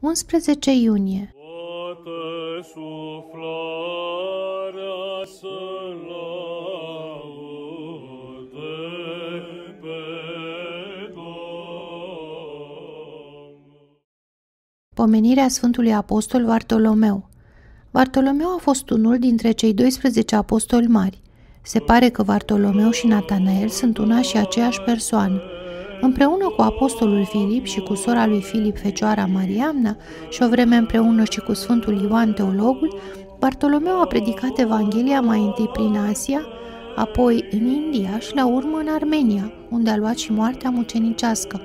11 iunie. Toată suflarea să laude pe Domnul. Pomenirea Sfântului Apostol Vartolomeu. Vartolomeu a fost unul dintre cei 12 apostoli mari. Se pare că Vartolomeu și Natanael sunt una și aceeași persoană. Împreună cu apostolul Filip și cu sora lui Filip, Fecioara Mariamna, și o vreme împreună și cu Sfântul Ioan Teologul, Vartolomeu a predicat Evanghelia mai întâi prin Asia, apoi în India și la urmă în Armenia, unde a luat și moartea mucenicească.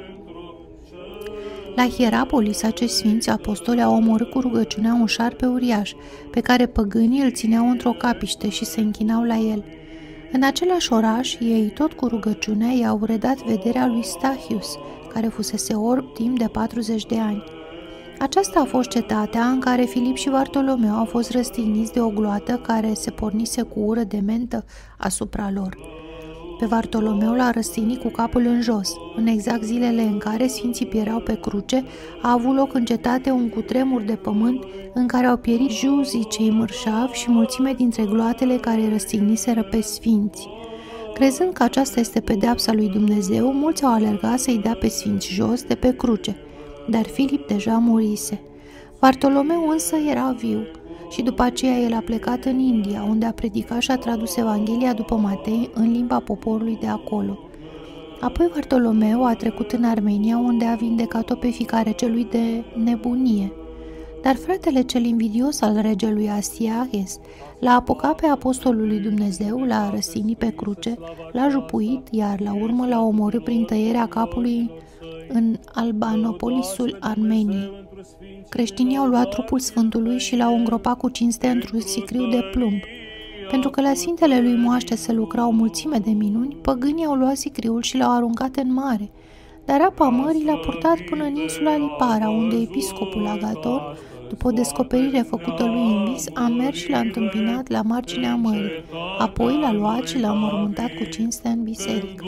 La Hierapolis, acești sfinți apostoli au omorât cu rugăciunea un șarpe uriaș, pe care păgânii îl țineau într-o capiște și se închinau la el. În același oraș, ei, tot cu rugăciunea, i-au redat vederea lui Stachius, care fusese orb timp de 40 de ani. Aceasta a fost cetatea în care Filip și Vartolomeu au fost răstigniți de o gloată care se pornise cu ură de mentă asupra lor. Pe Vartolomeu l-a răstignit cu capul în jos. În exact zilele în care sfinții piereau pe cruce, a avut loc în cetate un cutremur de pământ în care au pierit juzii cei mărșavi și mulțime dintre gloatele care răstigniseră pe sfinți. Crezând că aceasta este pedeapsa lui Dumnezeu, mulți au alergat să-i dea pe sfinți jos de pe cruce, dar Filip deja murise. Vartolomeu însă era viu. Și după aceea el a plecat în India, unde a predicat și a tradus Evanghelia după Matei în limba poporului de acolo. Apoi Vartolomeu a trecut în Armenia, unde a vindecat-o pe fiica celui de nebunie. Dar fratele cel invidios al regelui Astiages l-a apucat pe apostolul lui Dumnezeu, l-a răstignit pe cruce, l-a jupuit, iar la urmă l-a omorât prin tăierea capului în Albanopolisul Armeniei. Creștinii au luat trupul Sfântului și l-au îngropat cu cinste într-un sicriu de plumb. Pentru că la sfintele lui moaște se lucra o mulțime de minuni, păgânii au luat sicriul și l-au aruncat în mare. Dar apa mării l-a purtat până în insula Lipara, unde episcopul Agaton, după o descoperire făcută lui în vis, a mers și l-a întâmpinat la marginea mării. Apoi l-a luat și l-a mormântat cu cinste în biserică.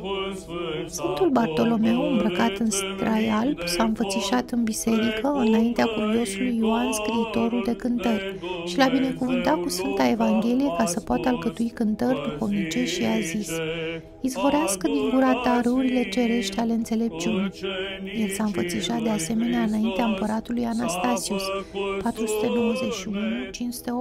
Sfântul Bartolomeu, îmbrăcat în strai alb, s-a înfățișat în biserică înaintea cuviosului Ioan, scriitorul de cântări, și l-a binecuvântat cu Sfânta Evanghelie ca să poată alcătui cântări duhovnicești și a zis: izvorească din gura ta râurile cerești ale înțelepciunii. El s-a înfățișat de asemenea înaintea împăratului Anastasius, 491-518,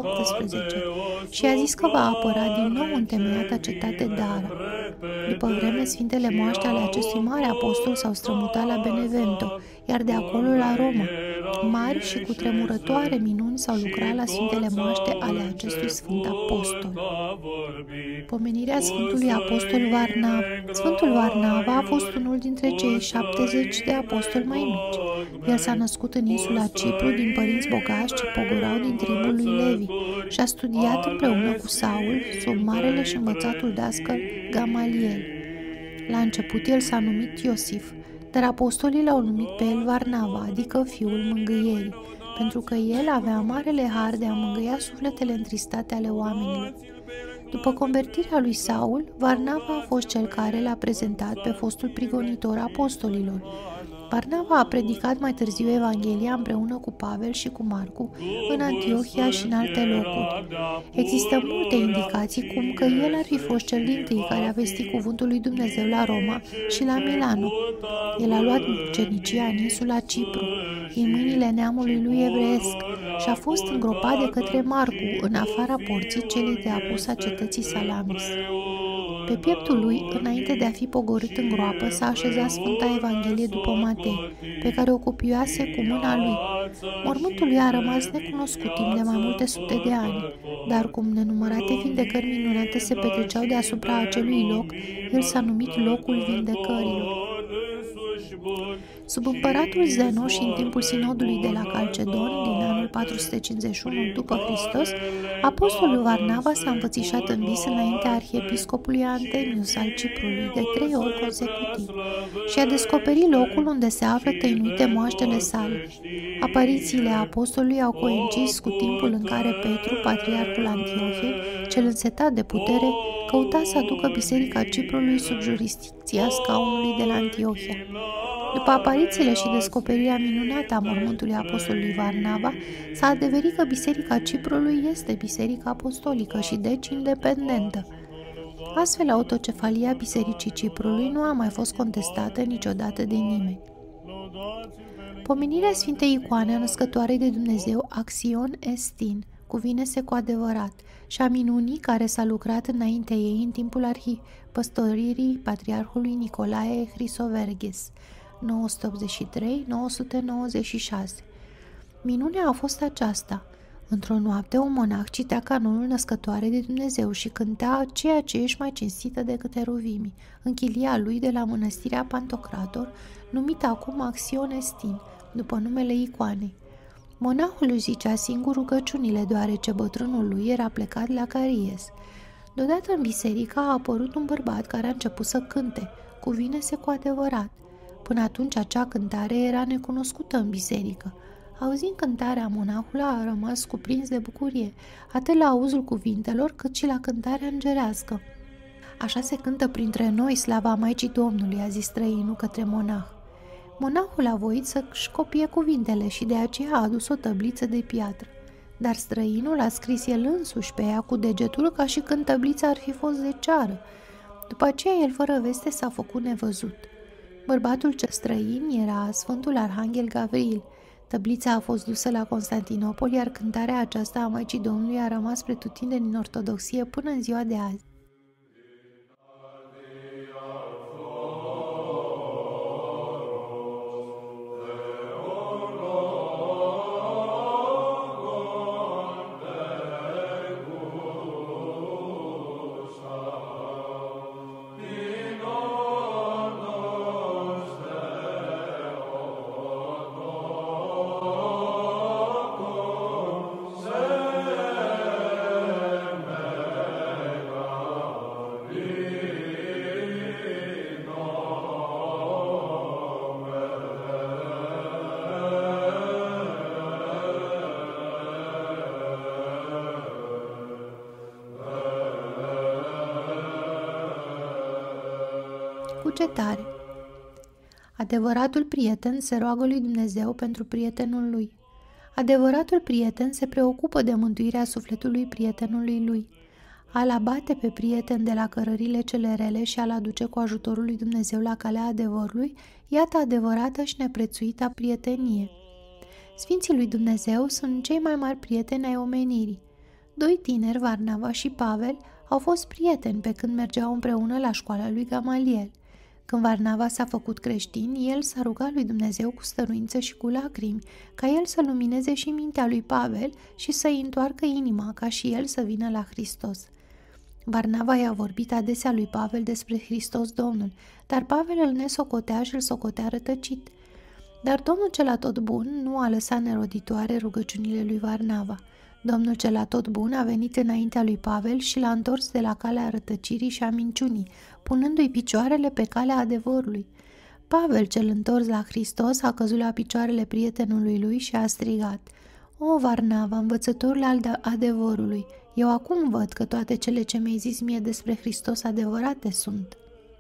și a zis că va apăra din nou întemeiata cetate Dara. După vreme, sfintele moaște ale acestui mare apostol s-au strămutat la Benevento, iar de acolo la Roma. Mari și cutremurătoare minuni s-au lucrat la sfintele moaște ale acestui sfânt apostol. Pomenirea Sfântului Apostol Varnava. Sfântul Varnava a fost unul dintre cei 70 de apostoli mai mici. El s-a născut în insula Cipru din părinți bogați ce pogorau din tribul lui Levi și a studiat împreună cu Saul sub marele și învățatul dascăl Gamaliel. La început el s-a numit Iosif, dar apostolii l-au numit pe el Varnava, adică fiul mângâierii, pentru că el avea marele har de a mângâia sufletele întristate ale oamenilor. După convertirea lui Saul, Varnava a fost cel care l-a prezentat pe fostul prigonitor apostolilor. Varnava a predicat mai târziu Evanghelia împreună cu Pavel și cu Marcu în Antiohia și în alte locuri. Există multe indicații cum că el ar fi fost cel dintâi care a vestit cuvântul lui Dumnezeu la Roma și la Milano. El a luat mucenicia în insula Cipru, în mâinile neamului lui evreiesc, și a fost îngropat de către Marcu în afara porții celei de apus a cetății Salamis. Pe pieptul lui, înainte de a fi pogorât în groapă, s-a așezat Sfânta Evanghelie după Matei, pe care o copioase cu mâna lui. Mormântul lui a rămas necunoscut timp de mai multe sute de ani, dar cum nenumărate vindecări minunate se petreceau deasupra acelui loc, el s-a numit locul vindecărilor. Sub împăratul Zeno și în timpul sinodului de la Calcedon, din anul 451 după Hristos, apostolul Varnava s-a înfățișat în vis înaintea arhiepiscopului Antemius al Ciprului de 3 ori consecutiv și a descoperit locul unde se află tăinuite moaștele sale. Aparițiile apostolului au coincis cu timpul în care Petru, patriarhul Antiohiei, cel însetat de putere, căuta să aducă biserica Ciprului sub jurisdicția scaunului de la Antiohia. După aparițiile și descoperirea minunată a mormântului apostolului Varnava, s-a adeverit că Biserica Ciprului este biserică apostolică și deci independentă. Astfel, autocefalia Bisericii Ciprului nu a mai fost contestată niciodată de nimeni. Pomenirea Sfintei Icoane a Născătoarei de Dumnezeu, Axion Estin, cuvine-se cu adevărat, și a minunii care s-a lucrat înaintea ei în timpul arhipăstoririi Patriarhului Nicolae Hrisoverghes, 983-996. Minunea a fost aceasta. Într-o noapte, un monah citea canonul Născătoare de Dumnezeu și cânta ceea ce ești mai cinstită decât eruvimii, în chilia lui de la mănăstirea Pantocrator, numită acum Axion Estin, după numele icoanei. Monahul își zicea singur rugăciunile, deoarece bătrânul lui era plecat la Caries. Deodată în biserică a apărut un bărbat care a început să cânte, cuvine-se cu adevărat. Până atunci acea cântare era necunoscută în biserică. Auzind cântarea, monahul a rămas cuprins de bucurie, atât la auzul cuvintelor, cât și la cântarea îngerească. Așa se cântă printre noi slava Maicii Domnului, a zis străinul către monah. Monahul a voit să-și copie cuvintele și de aceea a adus o tăbliță de piatră. Dar străinul a scris el însuși pe ea cu degetul ca și când tăblița ar fi fost de ceară. După aceea el fără veste s-a făcut nevăzut. Bărbatul cel străin era Sfântul Arhanghel Gavril. Tăblița a fost dusă la Constantinopol, iar cântarea aceasta a Maicii Domnului a rămas pretutindeni în ortodoxie până în ziua de azi. Cugetare. Adevăratul prieten se roagă lui Dumnezeu pentru prietenul lui. Adevăratul prieten se preocupă de mântuirea sufletului prietenului lui. A-l abate pe prieten de la cărările cele rele și a-l aduce cu ajutorul lui Dumnezeu la calea adevărului, iată adevărată și neprețuită prietenie. Sfinții lui Dumnezeu sunt cei mai mari prieteni ai omenirii. Doi tineri, Varnava și Pavel, au fost prieteni pe când mergeau împreună la școala lui Gamaliel. Când Varnava s-a făcut creștin, el s-a rugat lui Dumnezeu cu stăruință și cu lacrimi, ca el să lumineze și mintea lui Pavel și să-i întoarcă inima, ca și el să vină la Hristos. Varnava i-a vorbit adesea lui Pavel despre Hristos Domnul, dar Pavel îl nesocotea și îl socotea rătăcit. Dar Domnul cel atotbun nu a lăsat neroditoare rugăciunile lui Varnava. Domnul cel atotbun a venit înaintea lui Pavel și l-a întors de la calea rătăcirii și a minciunii, punându-i picioarele pe calea adevărului. Pavel, cel întors la Hristos, a căzut la picioarele prietenului lui și a strigat: O, Varnava, învățătorul al adevărului, eu acum văd că toate cele ce mi-ai zis mie despre Hristos adevărate sunt.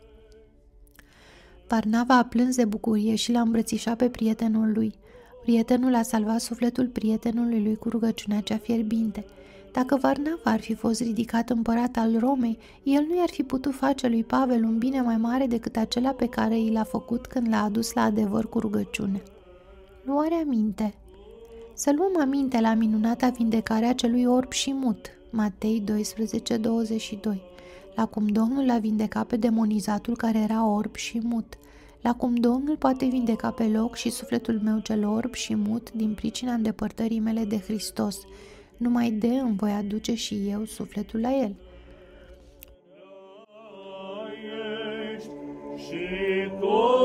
Varnava a plâns de bucurie și l-a îmbrățișat pe prietenul lui. Prietenul a salvat sufletul prietenului lui cu rugăciunea cea fierbinte. Dacă Varnava ar fi fost ridicat împărat al Romei, el nu i-ar fi putut face lui Pavel un bine mai mare decât acela pe care i l-a făcut când l-a adus la adevăr cu rugăciune. Luare aminte. Să luăm aminte la minunata vindecare a celui orb și mut, Matei 12:22, la cum Domnul l-a vindecat pe demonizatul care era orb și mut, la cum Domnul poate vindeca pe loc și sufletul meu cel orb și mut din pricina îndepărtării mele de Hristos. Numai de îmi voi aduce și eu sufletul la el. Și tu